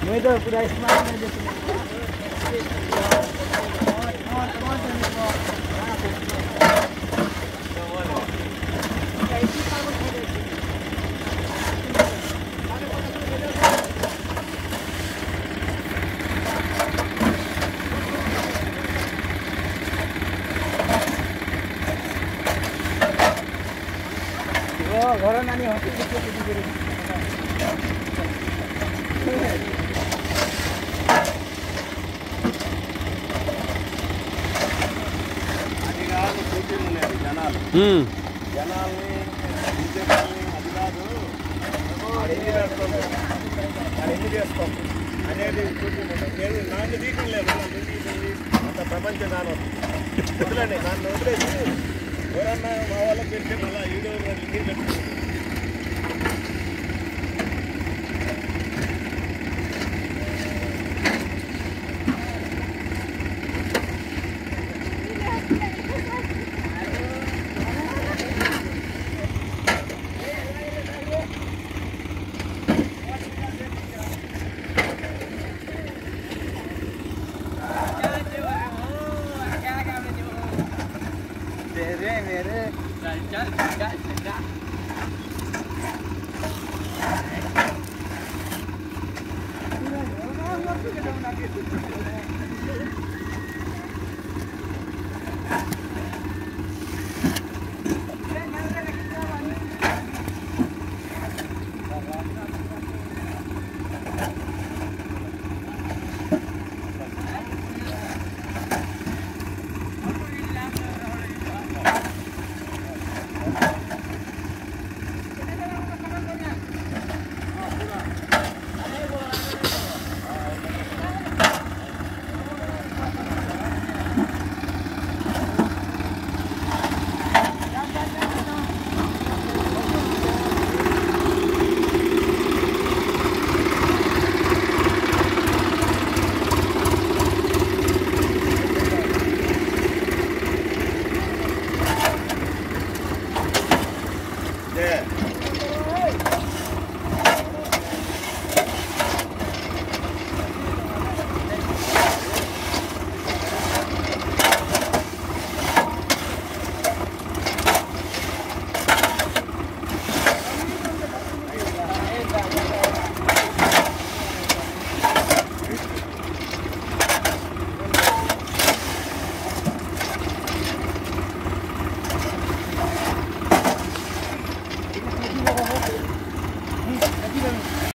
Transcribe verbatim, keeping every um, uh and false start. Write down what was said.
मैं तो पूरा स्मार्ट में देखूँ घर नानी हम्म జనాల్ని ఉద్యోగాల్ని అది కాదు వాడు ఎన్ని చేస్తాం వాడు ఎన్ని చేస్తాం అనేది నేను నాకు తీయటం లేదు అంత ప్రపంచ దానం వదిలేండి నన్ను వదిలేసి ఎవరన్నా మా వాళ్ళకి పెడితే మళ్ళీ ఈడో ఇంటికి పెట్టుకుంటాం मेरे मेरे चल चल चल